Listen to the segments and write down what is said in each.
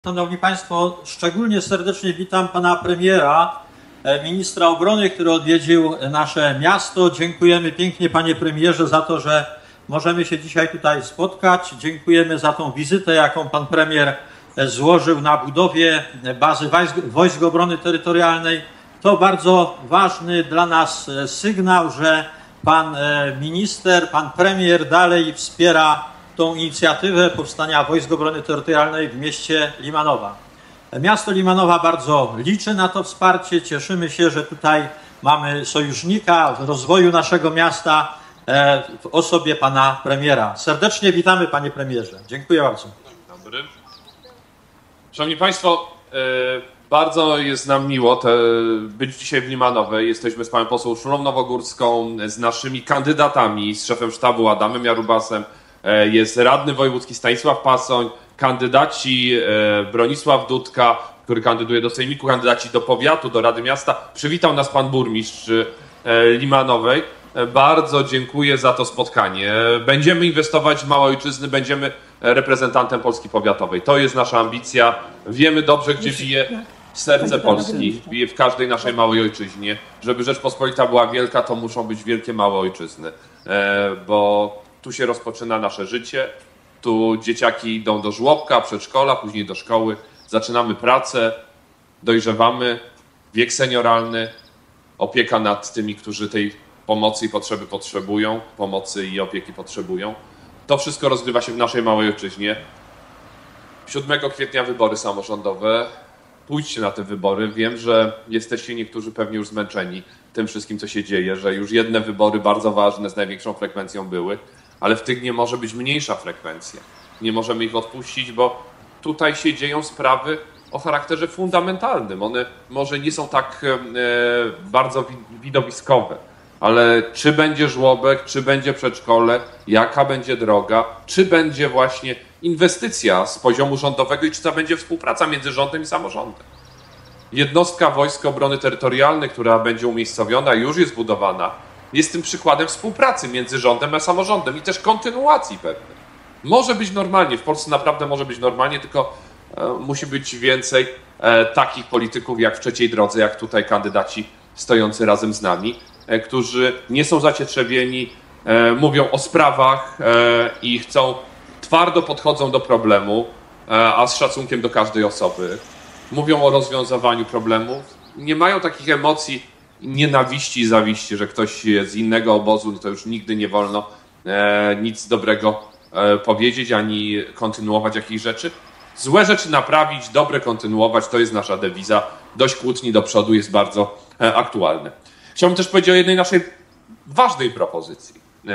Szanowni Państwo, szczególnie serdecznie witam Pana Premiera, Ministra Obrony, który odwiedził nasze miasto. Dziękujemy pięknie, Panie Premierze, za to, że możemy się dzisiaj tutaj spotkać. Dziękujemy za tą wizytę, jaką Pan Premier złożył na budowie bazy Wojsk Obrony Terytorialnej. To bardzo ważny dla nas sygnał, że Pan Minister, Pan Premier dalej wspiera tą inicjatywę powstania Wojsk Obrony Terytorialnej w mieście Limanowa. Miasto Limanowa bardzo liczy na to wsparcie. Cieszymy się, że tutaj mamy sojusznika w rozwoju naszego miasta w osobie Pana Premiera. Serdecznie witamy, Panie Premierze. Dziękuję bardzo. Dobry. Szanowni Państwo, bardzo jest nam miło być dzisiaj w Limanowej. Jesteśmy z Panią Poseł Urszulą Nowogórską, z naszymi kandydatami, z szefem sztabu Adamem Jarubasem, jest radny wojewódzki Stanisław Pasoń, kandydaci Bronisław Dudka, który kandyduje do Sejmiku, kandydaci do powiatu, do Rady Miasta. Przywitał nas pan burmistrz Limanowej. Bardzo dziękuję za to spotkanie. Będziemy inwestować w Małojczyzny, będziemy reprezentantem Polski powiatowej. To jest nasza ambicja. Wiemy dobrze, gdzie bije serce Polski. Bije w każdej naszej małej ojczyźnie. Żeby Rzeczpospolita była wielka, to muszą być wielkie małe ojczyzny. Bo tu się rozpoczyna nasze życie. Tu dzieciaki idą do żłobka, przedszkola, później do szkoły. Zaczynamy pracę, dojrzewamy, wiek senioralny, opieka nad tymi, którzy tej pomocy i potrzebują, pomocy i opieki potrzebują. To wszystko rozgrywa się w naszej małej ojczyźnie. 7 kwietnia wybory samorządowe. Pójdźcie na te wybory. Wiem, że jesteście niektórzy pewnie już zmęczeni tym wszystkim, co się dzieje, że już jedne wybory bardzo ważne z największą frekwencją były, ale w tych nie może być mniejsza frekwencja. Nie możemy ich odpuścić, bo tutaj się dzieją sprawy o charakterze fundamentalnym. One może nie są tak bardzo widowiskowe, ale czy będzie żłobek, czy będzie przedszkole, jaka będzie droga, czy będzie właśnie inwestycja z poziomu rządowego i czy to będzie współpraca między rządem i samorządem. Jednostka Wojsk Obrony Terytorialnej, która będzie umiejscowiona, już jest budowana, jest tym przykładem współpracy między rządem a samorządem i też kontynuacji pewnej. Może być normalnie, w Polsce naprawdę może być normalnie, tylko musi być więcej takich polityków jak w trzeciej drodze, jak tutaj kandydaci stojący razem z nami, którzy nie są zacietrzewieni, mówią o sprawach i twardo podchodzą do problemu, a z szacunkiem do każdej osoby. Mówią o rozwiązywaniu problemów. Nie mają takich emocji nienawiści i zawiści, że ktoś z innego obozu, no to już nigdy nie wolno nic dobrego powiedzieć, ani kontynuować jakichś rzeczy. Złe rzeczy naprawić, dobre kontynuować, to jest nasza dewiza. Dość kłótni do przodu jest bardzo aktualne. Chciałbym też powiedzieć o jednej naszej ważnej propozycji.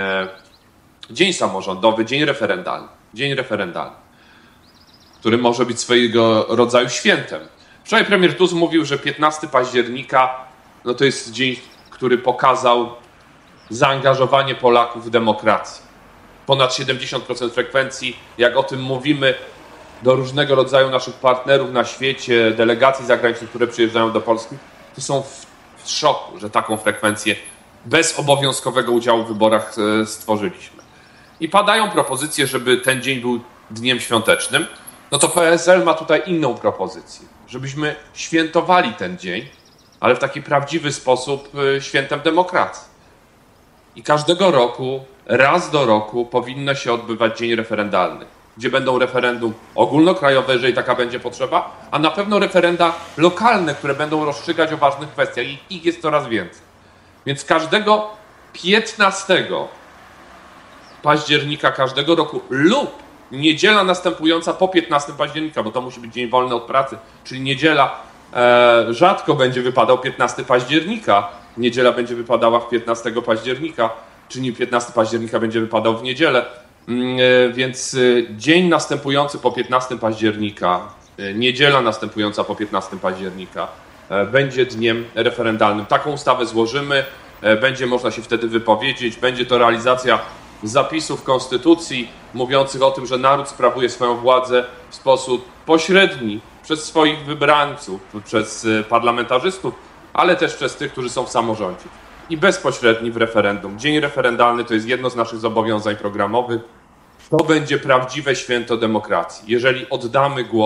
Dzień samorządowy, dzień referendalny, który może być swojego rodzaju świętem. Wczoraj premier Tusk mówił, że 15 października no to jest dzień, który pokazał zaangażowanie Polaków w demokrację. Ponad 70% frekwencji, jak o tym mówimy, do różnego rodzaju naszych partnerów na świecie, delegacji zagranicznych, które przyjeżdżają do Polski, to są w szoku, że taką frekwencję bez obowiązkowego udziału w wyborach stworzyliśmy. I padają propozycje, żeby ten dzień był dniem świątecznym. No to PSL ma tutaj inną propozycję, żebyśmy świętowali ten dzień, ale w taki prawdziwy sposób świętem demokracji. I każdego roku, raz do roku powinno się odbywać dzień referendalny, gdzie będą referendum ogólnokrajowe, jeżeli taka będzie potrzeba, a na pewno referenda lokalne, które będą rozstrzygać o ważnych kwestiach i ich jest coraz więcej. Więc każdego 15 października każdego roku lub niedziela następująca po 15 października, bo to musi być dzień wolny od pracy, czyli niedziela rzadko będzie wypadał 15 października, niedziela będzie wypadała w 15 października, czyli 15 października będzie wypadał w niedzielę, więc dzień następujący po 15 października, niedziela następująca po 15 października będzie dniem referendalnym. Taką ustawę złożymy, będzie można się wtedy wypowiedzieć, będzie to realizacja zapisów Konstytucji mówiących o tym, że naród sprawuje swoją władzę w sposób pośredni przez swoich wybrańców, przez parlamentarzystów, ale też przez tych, którzy są w samorządzie. I bezpośredni w referendum. Dzień referendalny to jest jedno z naszych zobowiązań programowych. To będzie prawdziwe święto demokracji. Jeżeli oddamy głos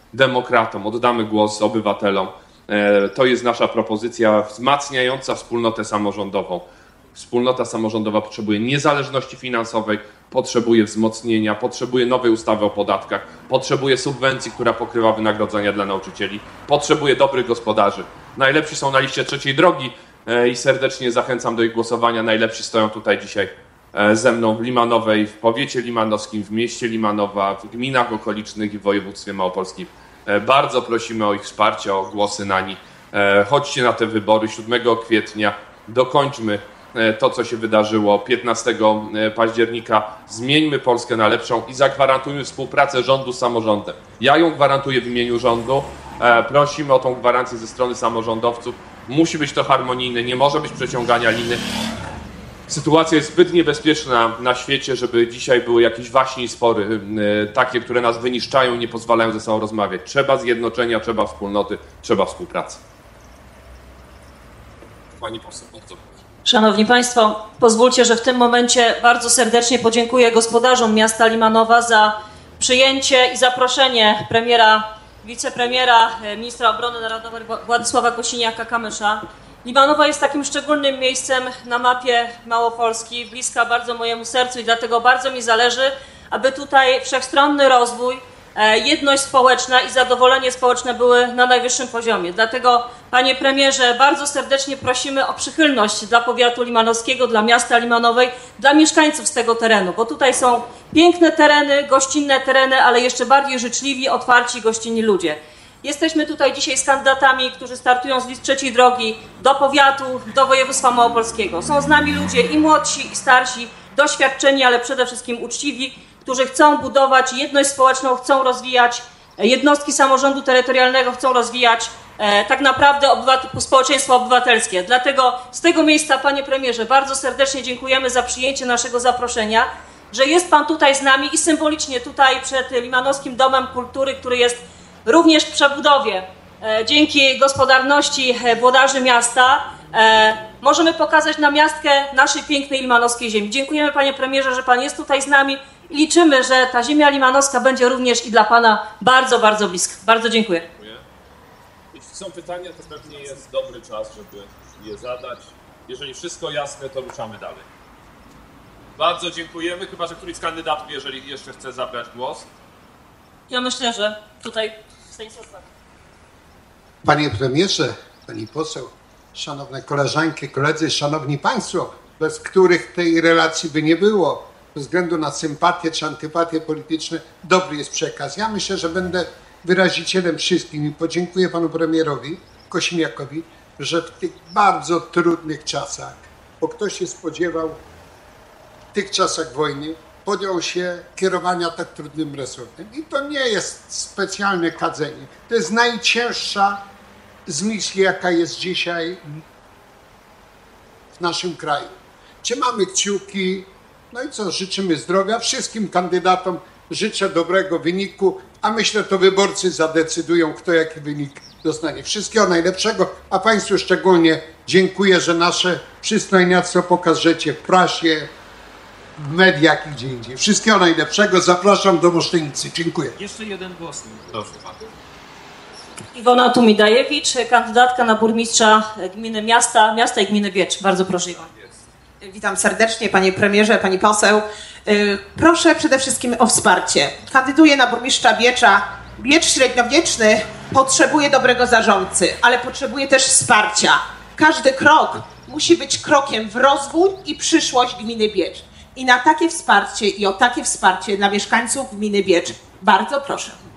demokratom, oddamy głos obywatelom. To jest nasza propozycja wzmacniająca wspólnotę samorządową. Wspólnota samorządowa potrzebuje niezależności finansowej, potrzebuje wzmocnienia, potrzebuje nowej ustawy o podatkach, potrzebuje subwencji, która pokrywa wynagrodzenia dla nauczycieli, potrzebuje dobrych gospodarzy. Najlepsi są na liście trzeciej drogi i serdecznie zachęcam do ich głosowania. Najlepsi stoją tutaj dzisiaj ze mną w Limanowej, w powiecie limanowskim, w mieście Limanowa, w gminach okolicznych i w województwie małopolskim. Bardzo prosimy o ich wsparcie, o głosy na nich. Chodźcie na te wybory 7 kwietnia, dokończmy to, co się wydarzyło 15 października. Zmieńmy Polskę na lepszą i zagwarantujmy współpracę rządu z samorządem. Ja ją gwarantuję w imieniu rządu. Prosimy o tą gwarancję ze strony samorządowców. Musi być to harmonijne, nie może być przeciągania liny. Sytuacja jest zbyt niebezpieczna na świecie, żeby dzisiaj były jakieś waśnie i spory, takie, które nas wyniszczają i nie pozwalają ze sobą rozmawiać. Trzeba zjednoczenia, trzeba wspólnoty, trzeba współpracy. Pani poseł, bardzo proszę. Szanowni Państwo, pozwólcie, że w tym momencie bardzo serdecznie podziękuję gospodarzom miasta Limanowa za przyjęcie i zaproszenie premiera, wicepremiera, ministra obrony narodowej Władysława Kosiniaka-Kamysza. Limanowa jest takim szczególnym miejscem na mapie Małopolski, bliska bardzo mojemu sercu i dlatego bardzo mi zależy, aby tutaj wszechstronny rozwój, jedność społeczna i zadowolenie społeczne były na najwyższym poziomie. Dlatego, panie premierze, bardzo serdecznie prosimy o przychylność dla powiatu limanowskiego, dla miasta Limanowej, dla mieszkańców z tego terenu, bo tutaj są piękne tereny, gościnne tereny, ale jeszcze bardziej życzliwi, otwarci, gościnni ludzie. Jesteśmy tutaj dzisiaj z kandydatami, którzy startują z list trzeciej drogi do powiatu, do województwa małopolskiego. Są z nami ludzie i młodsi, i starsi, doświadczeni, ale przede wszystkim uczciwi, którzy chcą budować jedność społeczną, chcą rozwijać jednostki samorządu terytorialnego, chcą rozwijać tak naprawdę społeczeństwo obywatelskie. Dlatego z tego miejsca, panie premierze, bardzo serdecznie dziękujemy za przyjęcie naszego zaproszenia, że jest pan tutaj z nami i symbolicznie tutaj przed Limanowskim Domem Kultury, który jest również w przebudowie. Dzięki gospodarności włodarzy miasta możemy pokazać namiastkę naszej pięknej limanowskiej ziemi. Dziękujemy, panie premierze, że pan jest tutaj z nami i liczymy, że ta ziemia limanowska będzie również i dla pana bardzo, bardzo bliska. Bardzo dziękuję. Jeśli są pytania, to pewnie jest dobry czas, żeby je zadać. Jeżeli wszystko jasne, to ruszamy dalej. Bardzo dziękujemy, chyba że któryś z kandydatów, jeżeli jeszcze chce zabrać głos. Ja myślę, że tutaj Stanisław. Panie premierze, pani poseł, szanowne koleżanki, koledzy, szanowni państwo, bez których tej relacji by nie było, bez względu na sympatie czy antypatie polityczne, dobry jest przekaz. Ja myślę, że będę wyrazicielem wszystkim i podziękuję panu premierowi Kosiniakowi, że w tych bardzo trudnych czasach, bo kto się spodziewał w tych czasach wojny, podjął się kierowania tak trudnym resortem. I to nie jest specjalne kadzenie. To jest najcięższa z misji, jaka jest dzisiaj w naszym kraju. Trzymamy kciuki, no i co, życzymy zdrowia wszystkim kandydatom, życzę dobrego wyniku, a myślę, to wyborcy zadecydują, kto jaki wynik dostanie. Wszystkiego najlepszego, a państwu szczególnie dziękuję, że nasze przystojniactwo pokażecie w prasie, w mediach i gdzie indziej. Wszystkiego najlepszego. Zapraszam do Moszczenicy. Dziękuję. Jeszcze jeden głos. Proszę pana. Iwona Tumidajewicz, kandydatka na burmistrza gminy miasta i gminy Biecz. Bardzo proszę, Iwona. Witam serdecznie, panie premierze, pani poseł. Proszę przede wszystkim o wsparcie. Kandyduję na burmistrza Biecza. Biecz średniowieczny potrzebuje dobrego zarządcy, ale potrzebuje też wsparcia. Każdy krok musi być krokiem w rozwój i przyszłość gminy Biecz. I na takie wsparcie i o takie wsparcie dla mieszkańców gminy Biecz bardzo proszę.